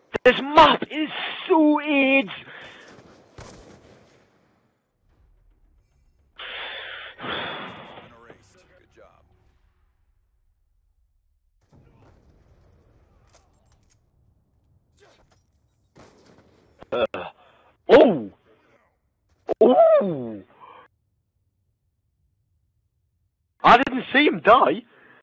This map is so AIDS! Good job. Oh! Oh! I didn't see him die.